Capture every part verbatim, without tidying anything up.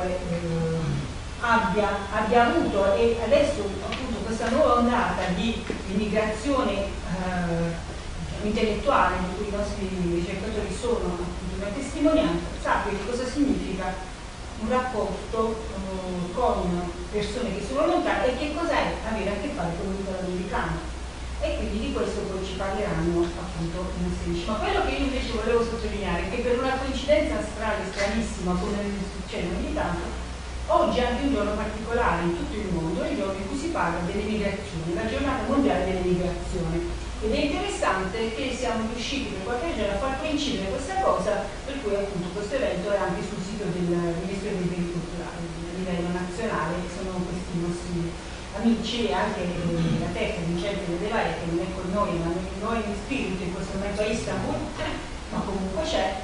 comunque eh, abbia, abbia avuto, e adesso appunto questa nuova ondata di immigrazione eh, intellettuale di cui i nostri ricercatori sono appunto una testimonianza, sappia che cosa significa un rapporto eh, con persone che sono lontane e che cos'è avere a che fare con l'Unione americana. E quindi di questo poi ci parleranno appunto i nostri amici. Ma quello che io invece volevo sottolineare è che per una coincidenza strana e stranissima, come succede ogni tanto, oggi è anche un giorno particolare in tutto il mondo, è il giorno in cui si parla delle migrazioni, la giornata mondiale delle migrazioni. Ed è interessante che siamo riusciti per qualche giorno a far coincidere questa cosa, per cui appunto questo evento è anche sul sito del Ministero dei Beni Culturali a livello nazionale, che sono questi nostri amici, e anche la tecnica Vincenzo De Valle, che non è con noi, ma noi in spirito in questo momento a Istanbul, ma comunque c'è,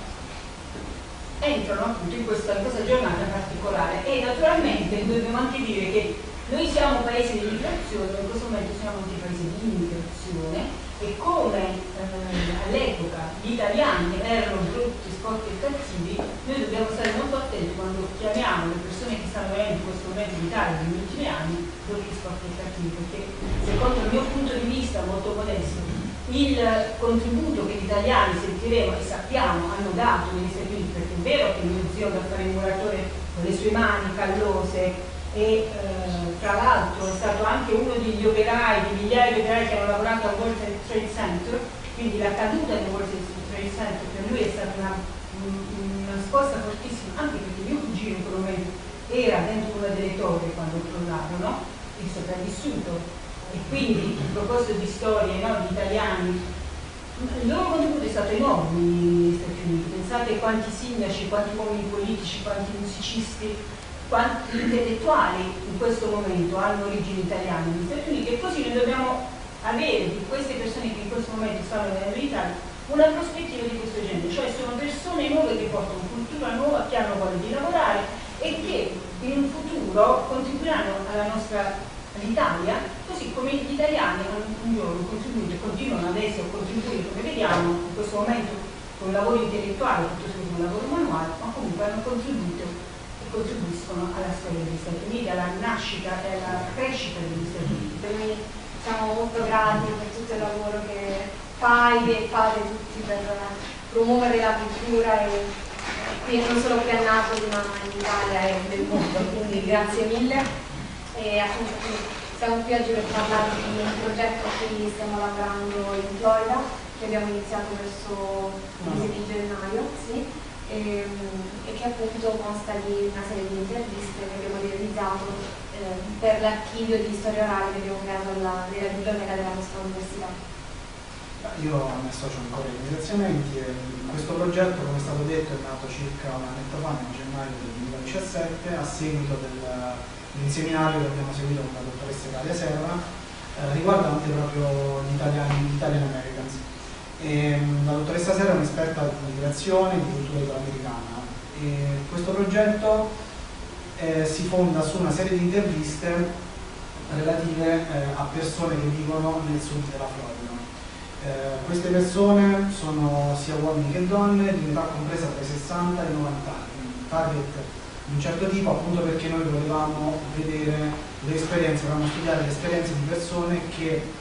entrano appunto in questa, in questa giornata particolare. E naturalmente dobbiamo anche dire che noi siamo un paese di migrazione, in questo momento siamo anche un paese di immigrazione, e come eh, all'epoca gli italiani erano brutti, sporchi e cattivi, noi dobbiamo stare molto attenti quando chiamiamo le persone che stanno venendo in questo momento in Italia negli ultimi anni brutti, sporchi e cattivi, perché secondo il mio punto di vista molto modesto il contributo che gli italiani sentiremo e sappiamo hanno dato negli Stati Uniti, perché è vero che mio zio da fare il muratore con le sue mani callose, e eh, tra l'altro è stato anche uno degli operai, di migliaia di operai che hanno lavorato al World Trade Center, quindi la caduta del World Trade Center per lui è stata una, una scossa fortissima, anche perché mio cugino in quel momento era dentro una delle torri quando crollarono e sopravvissuto, e quindi a proposito di storie, no, di italiani, il loro contributo è stato enorme negli Stati Uniti. Pensate quanti sindaci, quanti uomini politici, quanti musicisti, quanti intellettuali in questo momento hanno origini italiane negli Stati Uniti, e così noi dobbiamo avere di queste persone che in questo momento stanno venendo in Italia una prospettiva di questo genere, cioè sono persone nuove che portano cultura nuova, che hanno voglia di lavorare e che in un futuro contribuiranno alla nostra all'Italia, così come gli italiani hanno un giorno contribuito e continuano adesso a contribuire, come vediamo in questo momento con un lavoro intellettuale piuttosto che con un lavoro manuale, ma comunque hanno contribuito contribuiscono alla storia degli Stati Uniti, alla nascita e alla crescita degli Stati Uniti. Noi siamo molto grati per tutto il lavoro che fai e fate tutti per promuovere la cultura, e qui non solo qui a Napoli ma in Italia e nel mondo, quindi grazie mille. E appunto siamo qui oggi per parlare di un progetto a cui stiamo lavorando in Florida, che abbiamo iniziato verso il mese di gennaio, sì. E, e che appunto consta di una serie di interviste che abbiamo realizzato eh, per l'archivio di storia orale che abbiamo creato alla, nella biblioteca della nostra università. Io mi associo ancora ai ringraziamenti. Questo progetto, come è stato detto, è nato circa un annetto fa, nel gennaio del duemiladiciassette, a seguito del, del seminario che abbiamo seguito con la dottoressa Galia Serra, eh, riguardante proprio gli italiani, gli Italian Americans. E, la dottoressa Serra è un'esperta di migrazione e di cultura italoamericana, e questo progetto eh, si fonda su una serie di interviste relative eh, a persone che vivono nel sud della Florida. Eh, queste persone sono sia uomini che donne di età compresa tra i sessanta e i novanta anni, target di un certo tipo, appunto perché noi volevamo vedere le esperienze, volevamo studiare le esperienze di persone che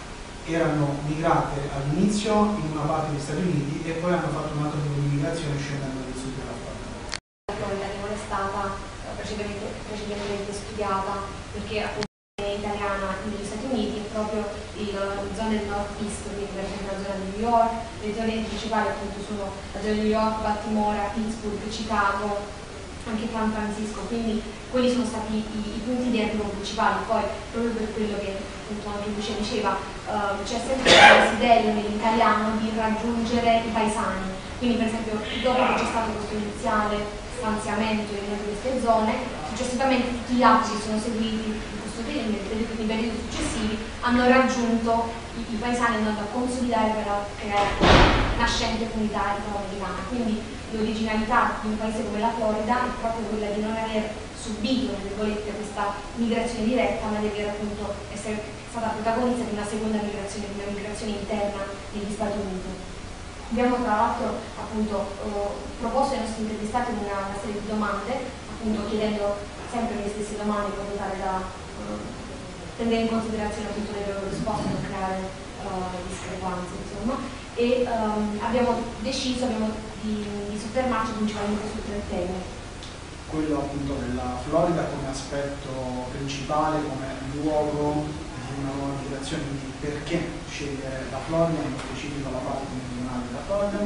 erano migrate all'inizio in una parte degli Stati Uniti e poi hanno fatto un altro tipo di migrazione scendendo nel sud della Florida. La Florida non è stata precedentemente, precedentemente studiata perché appunto è italiana negli Stati Uniti, proprio le zone del nord-est, quindi per esempio la zona di New York, le zone principali appunto sono la zona di New York, Baltimora, Pittsburgh, Chicago, anche San Francisco, quindi quelli sono stati i, i punti di arrivo principali. Poi proprio per quello che appunto anche Lucia diceva, uh, c'è sempre il desiderio nell'italiano di raggiungere i paesani, quindi per esempio dopo che c'è stato questo iniziale stanziamento in queste zone, successivamente tutti gli altri che sono seguiti in questo periodo, nei periodi successivi, hanno raggiunto i, i paesani, andando a consolidare per la creare una nascente comunità italoamericana. Quindi l'originalità di un paese come la Florida è proprio quella di non aver subito, tra virgolette, questa migrazione diretta, ma di aver appunto essere stata protagonista di una seconda migrazione, di una migrazione interna negli Stati Uniti. Abbiamo tra l'altro appunto eh, proposto ai nostri intervistati una, una serie di domande appunto chiedendo sempre le stesse domande in modo tale da uh, prendere in considerazione appunto le loro risposte e non creare uh, discrepanze, insomma. E um, abbiamo deciso abbiamo di, di soffermarci principalmente su tre temi. Quello appunto della Florida come aspetto principale, come luogo di una nuova migrazione, quindi perché scegliere la Florida, nello specifico la parte meridionale della Florida,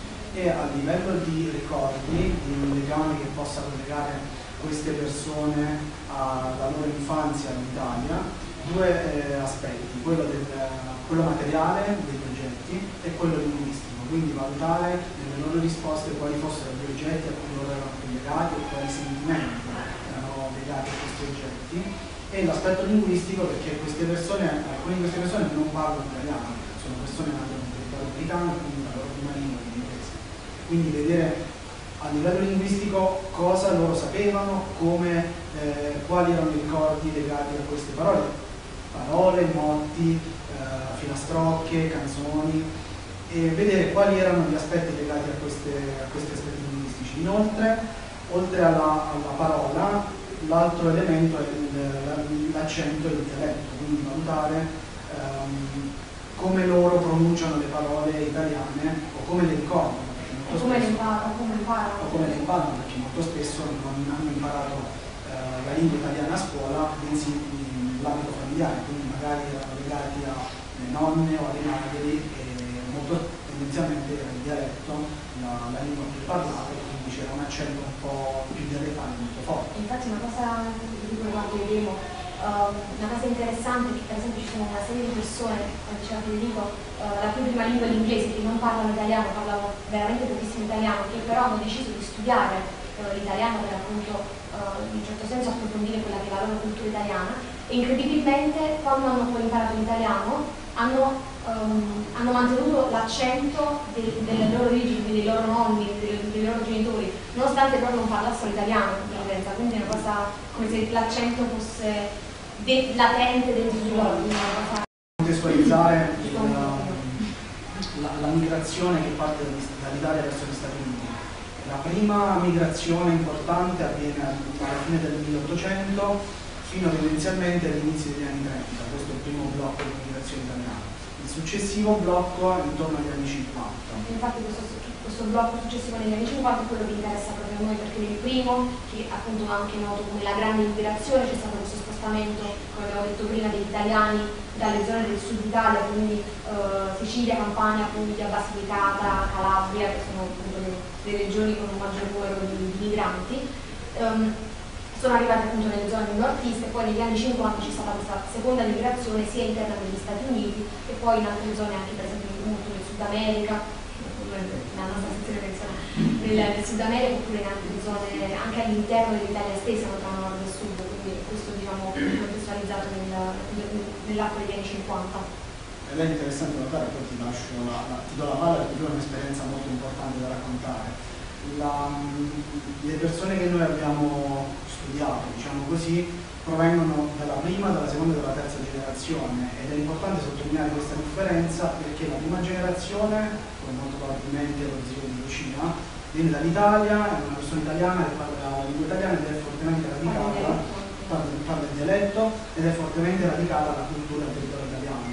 e a livello di ricordi, di un legame che possa collegare queste persone alla loro infanzia in Italia, due eh, aspetti, quello, del, quello materiale dei progetti e quello linguistico. Quindi valutare nelle loro risposte quali fossero gli oggetti a cui loro erano più legati e quali sentimenti erano legati a questi oggetti, e l'aspetto linguistico perché queste persone, alcune di queste persone non parlano italiano, sono persone nate nel territorio americano, quindi la loro prima lingua è l'inglese. Quindi vedere a livello linguistico cosa loro sapevano, come, eh, quali erano i ricordi legati a queste parole, parole, motti, eh, filastrocche, canzoni, e vedere quali erano gli aspetti legati a, queste, a questi aspetti linguistici. Inoltre, oltre alla, alla parola, l'altro elemento è l'accento e il dialetto, quindi valutare ehm, come loro pronunciano le parole italiane o come le ricordano. O come le imparano, o come le imparano, perché molto spesso non hanno imparato eh, la lingua italiana a scuola, bensì nell'ambito familiare, quindi magari erano legati alle nonne o alle madri, molto tendenzialmente era il dialetto la, la lingua più parlata, quindi c'era un accento un po' più dialettale, molto forte. Infatti una cosa di cui quando vedremo, uh, una cosa interessante è che per esempio ci sono una serie di persone, come diceva Federico, uh, la cui prima lingua è l'inglese, che non parlano italiano, parlano veramente pochissimo italiano, che però hanno deciso di studiare uh, l'italiano per appunto uh, in un certo senso approfondire quella che è la loro cultura italiana, e incredibilmente quando hanno poi imparato l'italiano hanno, um, hanno mantenuto l'accento de, delle loro origini, dei loro nonni, dei, dei loro genitori, nonostante proprio non parlassero italiano in presenza, quindi è una cosa come se l'accento fosse de, latente dentro di loro. Contestualizzare la, la, la migrazione che parte dall'Italia verso gli Stati Uniti. La prima migrazione importante avviene alla fine del milleottocento fino tendenzialmente all'inizio degli anni trenta, questo è il primo blocco di migrazione italiana. Il successivo blocco è intorno agli anni cinquanta. Infatti questo, questo blocco successivo negli anni cinquanta è quello che interessa proprio a noi, perché nel primo, che appunto anche noto come la grande migrazione, c'è stato questo spostamento, come abbiamo detto prima, degli italiani dalle zone del sud Italia, quindi eh, Sicilia, Campania, Puglia, Basilicata, Calabria, che sono appunto le, le regioni con un maggior numero di, di migranti. Um, sono arrivati appunto nelle zone nord-est, e poi negli anni cinquanta c'è stata questa seconda migrazione sia interna negli Stati Uniti e poi in altre zone anche per esempio molto nel Sud America, nella nostra sezione pensiamo, nel, nel Sud America, oppure in altre zone anche all'interno dell'Italia stessa, tra nord e sud, quindi questo diciamo contestualizzato nel, nell'arco degli anni cinquanta. Ed è interessante notare, poi ti lascio la, la, ti do la palla perché tu hai un'esperienza molto importante da raccontare. La, le persone che noi abbiamo studiato, diciamo così, provengono dalla prima, dalla seconda e dalla terza generazione, ed è importante sottolineare questa differenza perché la prima generazione, come molto probabilmente lo zio di Lucia, viene dall'Italia, è una persona italiana che parla la lingua italiana ed è fortemente radicata, parla, parla il dialetto ed è fortemente radicata alla cultura del territorio italiano.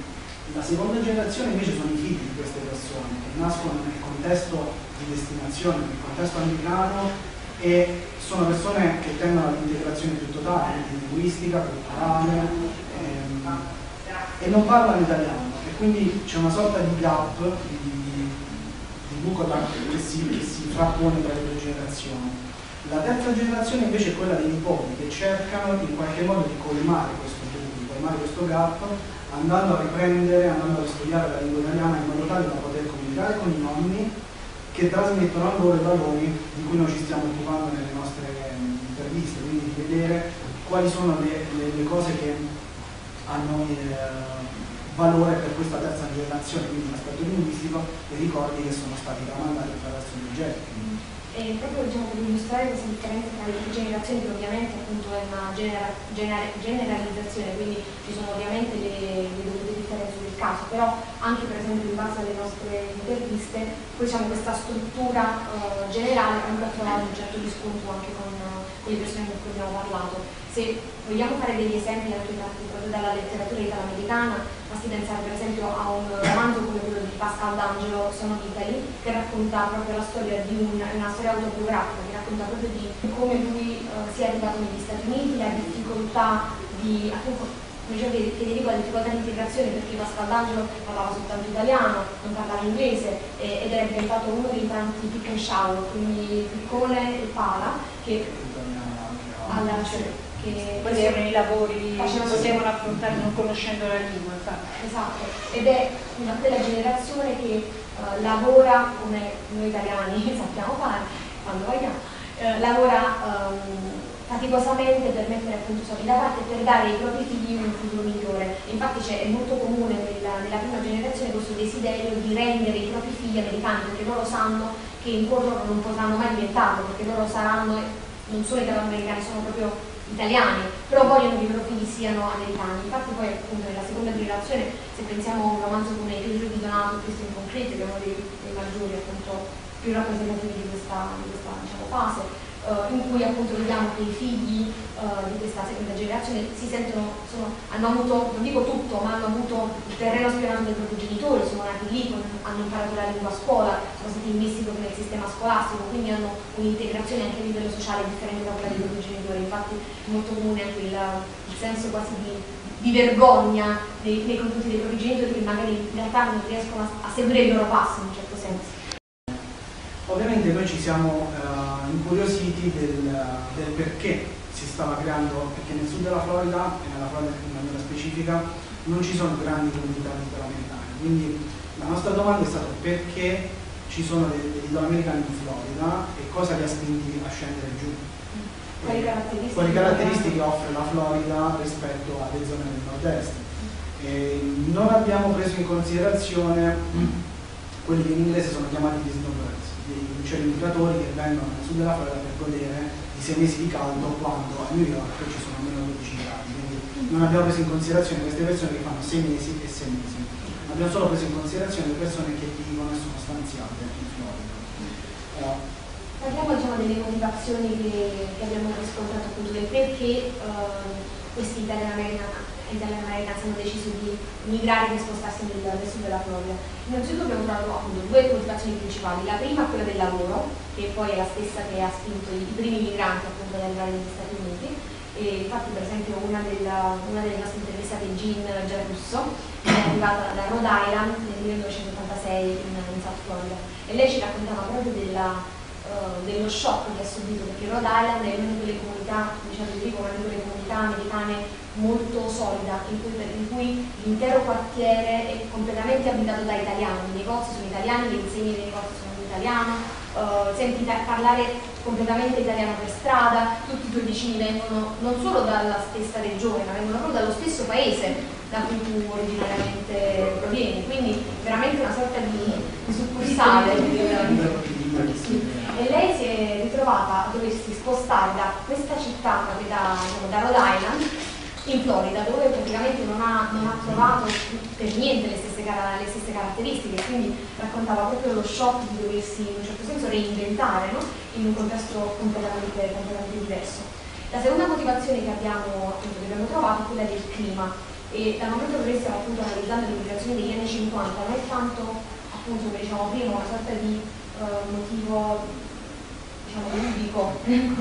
La seconda generazione invece sono i figli di queste persone che nascono nel contesto di destinazione, nel contesto americano, e sono persone che tendono all'integrazione più totale, linguistica, culturale, ehm, e non parlano italiano, e quindi c'è una sorta di gap, di, di buco che si, che si frappone tra le due generazioni. La terza generazione invece è quella dei nipoti, che cercano in qualche modo di colmare questo buco, di colmare questo gap, andando a riprendere, andando a studiare la lingua italiana in modo tale da poter comunicare con i nonni, che trasmettono a loro i valori di cui noi ci stiamo occupando nelle nostre interviste, quindi di vedere quali sono le, le, le cose che hanno eh, valore per questa terza generazione, quindi l'aspetto linguistico e i ricordi che sono stati tramandati attraverso gli oggetti. E proprio diciamo, per illustrare questa differenza tra le generazioni, che ovviamente appunto è una genera, gener, generalizzazione, quindi ci sono ovviamente le, le dovute differenze del caso, però anche per esempio in base alle nostre interviste, poi diciamo questa struttura uh, generale comunque ha trovato un certo riscontro anche con, con le persone con cui abbiamo parlato. Se vogliamo fare degli esempi anche tratti proprio dalla letteratura italoamericana, basti pensare per esempio a un romanzo come quello di Pascal D'Angelo, Son of Italy, che racconta proprio la storia di un, una storia autobiografica, che racconta proprio di come lui uh, sia arrivato negli Stati Uniti, la difficoltà di, appunto, che deriva la difficoltà di integrazione, perché Pascal D'Angelo parlava soltanto italiano, non parlava inglese, eh, ed era diventato uno dei tanti pick and shower, quindi piccone e pala, che alla che quelli erano i lavori che potevano sì. affrontare non conoscendo la lingua, infatti. Esatto, ed è una quella generazione che uh, lavora come noi italiani sappiamo fare quando vogliamo, uh, lavora um, faticosamente per mettere appunto soldi da parte per dare ai propri figli un futuro migliore. Infatti c'è, è molto comune nella, nella prima generazione questo desiderio di rendere i propri figli americani, perché loro sanno che in cuor non potranno mai diventarlo, perché loro saranno, non solo italo-americani, sono proprio italiani, però vogliono che i loro figli siano americani. Infatti poi appunto nella seconda generazione, se pensiamo a un romanzo come I Figlio di Donato, Christian Concrete, che è uno dei, dei maggiori appunto più rappresentativi di questa, di questa diciamo, fase, uh, in cui appunto vediamo che i figli uh, di questa seconda generazione si sentono, sono, hanno avuto, non dico tutto, ma hanno avuto il terreno spianato dai propri genitori, sono nati lì, con, hanno imparato la lingua a scuola, sono stati immessi proprio nel sistema scolastico, quindi hanno un'integrazione anche a livello sociale differente da quella dei propri genitori. Infatti è molto comune anche il, il senso quasi di, di vergogna nei, nei confronti dei propri genitori, che magari in realtà non riescono a, a seguire il loro passo in un certo senso. Ovviamente noi ci siamo uh, incuriositi del, del perché si stava creando, perché nel sud della Florida, e nella Florida in maniera specifica, non ci sono grandi comunità di italoamericani. Quindi la nostra domanda è stata perché ci sono degli italoamericani in Florida e cosa li ha spinti a scendere giù. Quali caratteristiche, quali caratteristiche offre la Florida rispetto alle zone del nord-est. E non abbiamo preso in considerazione quelli che in inglese sono chiamati di snowbirds, dei uccelli migratori che vengono nel sud della Florida per godere di sei mesi di caldo quando a New York ci sono meno dodici gradi. Quindi non abbiamo preso in considerazione queste persone che fanno sei mesi e sei mesi. Abbiamo solo preso in considerazione le persone che vivono e sono stanziate in Florida. Uh, Parliamo diciamo, delle motivazioni che, che abbiamo riscontrato appunto del perché uh, questi italiani americani hanno deciso di migrare e spostarsi nel, nel sud della Florida. Innanzitutto abbiamo trovato appunto due motivazioni principali. La prima è quella del lavoro, che poi è la stessa che ha spinto i, i primi migranti appunto ad arrivare negli Stati Uniti. E infatti per esempio una, della, una delle nostre intervistate, Jean Giarrusso, è arrivata da Rhode Island nel millenovecentottantasei in, in South Florida, e lei ci raccontava proprio della, uh, dello shock che ha subito, perché Rhode Island è una di quelle comunità, diciamo così, una di quelle comunità americane molto solida, in cui, in cui l'intero quartiere è completamente abitato da italiani, i negozi sono italiani, le insegne dei negozi sono in italiano, uh, senti parlare completamente italiano per strada, tutti i tuoi vicini vengono non solo dalla stessa regione, ma vengono proprio dallo stesso paese da cui tu originariamente provieni, quindi veramente una sorta di, di succursale. E lei si è ritrovata a doversi spostare da questa città, da, da Rhode Island, in Florida, dove praticamente non ha, non ha trovato per niente le stesse, le stesse caratteristiche, quindi raccontava proprio lo shock di doversi in un certo senso reinventare, no? In un contesto completamente, completamente diverso. La seconda motivazione che abbiamo, appunto, che abbiamo trovato è quella del clima, e dal momento che noi stiamo appunto analizzando l'immigrazione degli anni cinquanta non è tanto, appunto come dicevamo prima, una sorta di uh, motivo diciamo ludico,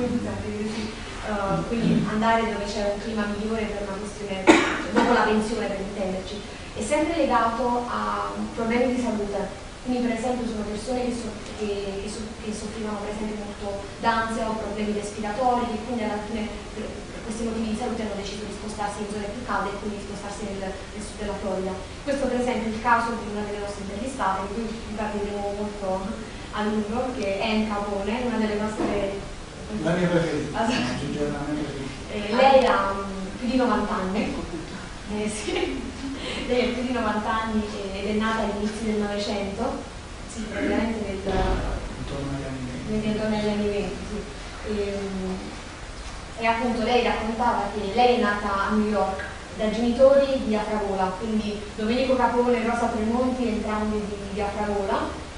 Uh, quindi andare dove c'è un clima migliore per una questione, dopo la pensione per intenderci, è sempre legato a problemi di salute. Quindi per esempio sono persone che, so, che, che, so, che soffrivano per esempio molto d'ansia o problemi respiratori, che quindi alla fine per, per questi motivi di salute hanno deciso di spostarsi in zone più calde e quindi di spostarsi nel, nel sud della Florida. Questo per esempio è il caso di una delle nostre intervistate, di cui vi parleremo molto a lungo, che è Anne Capone, una delle nostre... La mia preferita. Eh, lei ha um, più di novanta anni, eh, sì. Lei ha più di novanta anni ed è nata all'inizio del Novecento, sì, praticamente nel, intorno agli anni venti. Sì. E, e appunto lei raccontava che lei è nata a New York da genitori di Afragola, quindi Domenico Capone e Rosa Tremonti, entrambi di, di Afragola.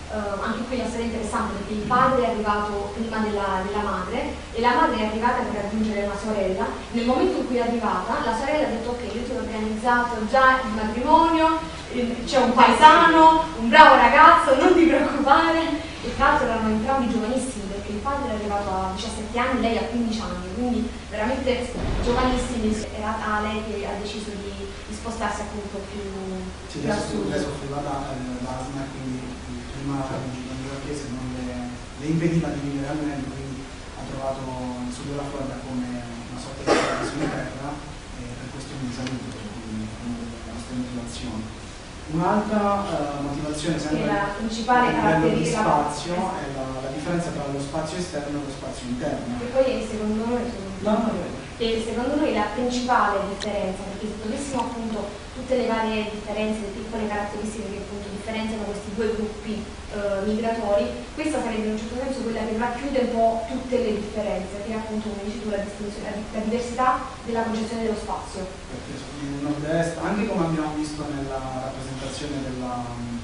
Uh, anche qui la storia è interessante perché il padre è arrivato prima della, della madre e la madre è arrivata per raggiungere una sorella. Nel momento in cui è arrivata, la sorella ha detto ok, io ti ho organizzato già il matrimonio, eh, c'è un paesano, un bravo ragazzo, non ti preoccupare. E tra l'altro erano entrambi giovanissimi perché il padre è arrivato a diciassette anni, lei a quindici anni, quindi veramente giovanissimi. Era tale che ha deciso di, di spostarsi appunto più, sì, più a sud. Lei soffriva d'asma, quindi prima la regina newyorkese non le, le impediva di vivere al meglio, quindi ha trovato il sud della Florida come una sorta di paradiso in terra e per questioni di salute, quindi una delle nostre motivazioni. Un'altra uh, motivazione sempre la principale a livello di caratteristica spazio è la, la differenza tra lo spazio esterno e lo spazio interno. E poi secondo noi, no, no, no. E secondo noi la principale differenza, perché se dovessimo appunto tutte le varie differenze, le piccole caratteristiche che appunto differenziano questi due gruppi eh, migratori, questa sarebbe in un certo senso quella che racchiude un po' tutte le differenze, che è appunto, come dici tu, la, la, la diversità della concezione dello spazio. Perché nel nord-est, anche come abbiamo visto nella rappresentazione della,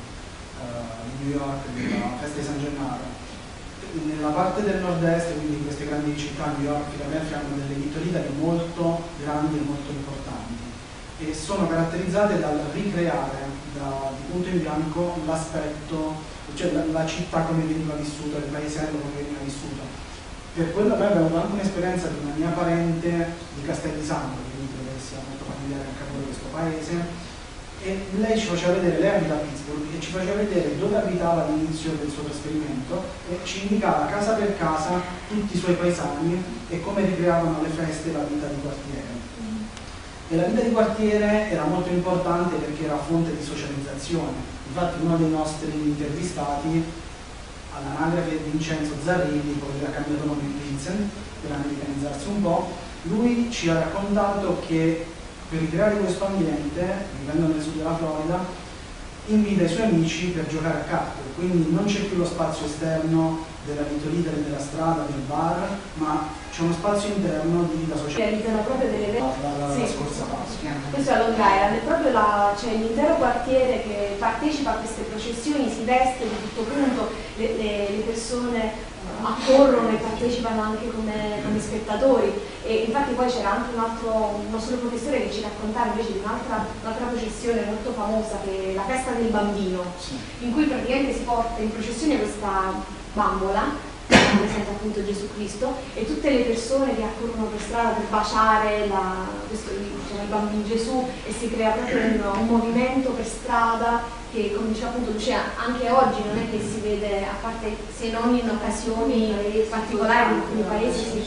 uh, di New York, della festa di San Gennaro, nella parte del nord-est, quindi queste grandi città, New York, Filadelfia, hanno delle vittorie molto grandi e molto importanti e sono caratterizzate dal ricreare da, di punto in bianco l'aspetto, cioè la, la città come veniva vissuta, il paesello come veniva vissuto. Per quello noi abbiamo avuto anche un'esperienza di una mia parente di Castel di Sangro, quindi credo che sia molto familiare anche a voi questo paese, e lei ci faceva vedere, lei abita a Pittsburgh, e ci faceva vedere dove abitava all'inizio del suo trasferimento e ci indicava casa per casa tutti i suoi paesani e come ricreavano le feste e la vita di quartiere. Mm. E la vita di quartiere era molto importante perché era fonte di socializzazione. Infatti uno dei nostri intervistati all'anagrafe Vincenzo Zarrilli, poi era cambiato nome in Vincent per americanizzarsi un po', lui ci ha raccontato che per ricreare questo ambiente, vivendo nel sud della Florida, invita i suoi amici per giocare a carte, quindi non c'è più lo spazio esterno della vitolidere, della strada, del bar, ma c'è uno spazio interno di vita sociale. Realizzano proprio delle la, la, sì. la scorsa Pasqua. Questo è a Long Island, è proprio la, c'è l'intero quartiere che partecipa a queste processioni, si veste di tutto punto, le, le, le persone accorrono e partecipano anche come, come spettatori, e infatti poi c'era anche un altro, un nostro professore che ci raccontava invece di un'altra, un'altra processione molto famosa, che è la festa del bambino, sì. In cui praticamente si porta in processione questa bambola che rappresenta appunto Gesù Cristo, e tutte le persone che accorrono per strada per baciare la, questo, diciamo, il bambino Gesù, e si crea proprio un, un movimento per strada che, come diceva appunto Lucia, anche oggi non è che si vede, a parte se non in occasioni particolari in alcuni paesi,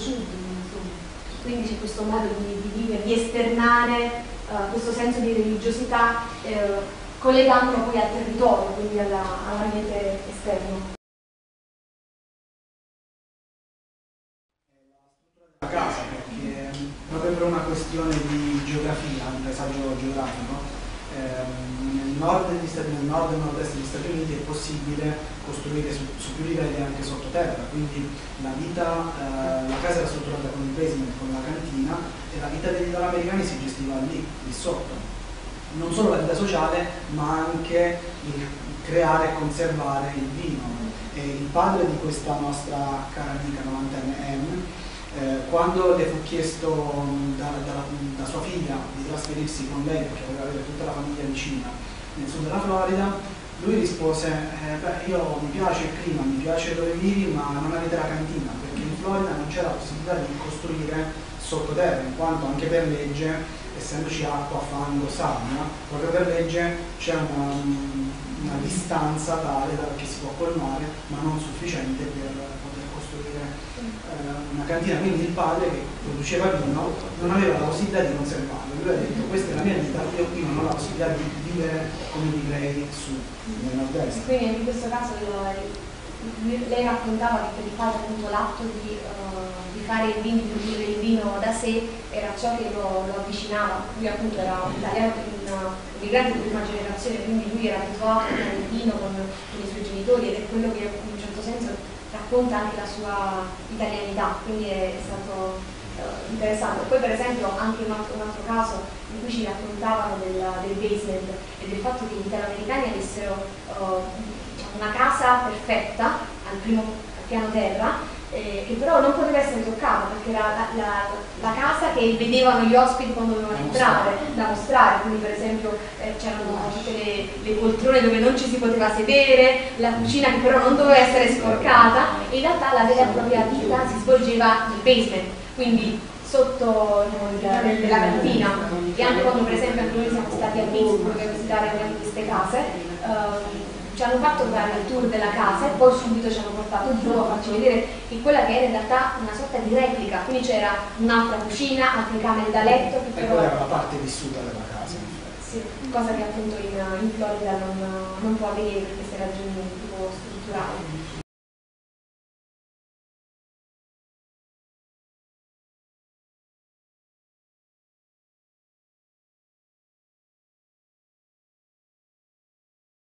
quindi c'è questo modo di, di vivere, di esternare uh, questo senso di religiosità, eh, collegandolo poi al territorio, quindi alla, all'ambiente esterno. La casa, perché proprio per una questione di geografia, un paesaggio geografico, ehm, nel nord degli Stati Uniti, nel nord e nord-est degli Stati Uniti è possibile costruire su, su più livelli anche sottoterra, quindi la vita, eh, la casa era strutturata con il basement, con la cantina, e la vita degli italoamericani si gestiva lì, lì sotto. Non solo la vita sociale, ma anche il creare e conservare il vino. E il padre di questa nostra cara amica novantenne Anne, Eh, quando le fu chiesto da, da, da sua figlia di trasferirsi con lei perché voleva avere tutta la famiglia vicina nel sud della Florida, lui rispose eh, beh, io mi piace il clima, mi piace dove vivi, ma non avete la cantina, perché in Florida non c'è la possibilità di costruire sottoterra, in quanto anche per legge, essendoci acqua, fango, sabbia, proprio per legge c'è una, una distanza tale che si può colmare, ma non sufficiente per poter costruire una cantina. Quindi il padre, che produceva vino, non aveva la possibilità di conservarlo. Lui ha detto: questa è la mia vita, io qui non ho la possibilità di vivere come vivrei su nel nord-est. Quindi in questo caso lei raccontava che per il padre appunto l'atto di, uh, di fare il vino, di produrre il vino da sé era ciò che lo, lo avvicinava. Lui appunto era un italiano, un migrante di prima generazione, quindi lui era abituato a fare il vino con, con i suoi genitori, ed è quello che in un certo senso racconta anche la sua italianità, quindi è stato uh, interessante. Poi per esempio anche un altro, un altro caso in cui ci raccontavano del, del basement e del fatto che gli italoamericani avessero uh, diciamo, una casa perfetta al primo al piano terra, eh, che però non poteva essere toccata perché era la, la, la casa che vedevano gli ospiti quando dovevano entrare, da mostrare, quindi per esempio eh, c'erano tutte le, le poltrone dove non ci si poteva sedere, la cucina che però non doveva essere sporcata, e in realtà la vera e propria vita si svolgeva nel basement, quindi sotto il, della cantina. E anche quando per esempio anche noi siamo stati a Pittsburgh a visitare una di queste case, ehm, ci hanno fatto fare il tour della casa e poi subito ci hanno portato giù a farci vedere che quella che era in realtà una sorta di replica, quindi c'era un'altra cucina, altre camere da letto che e però quella era la parte vissuta della casa. sì, cosa che appunto in, in Florida non, non può avere per queste ragioni tipo strutturali.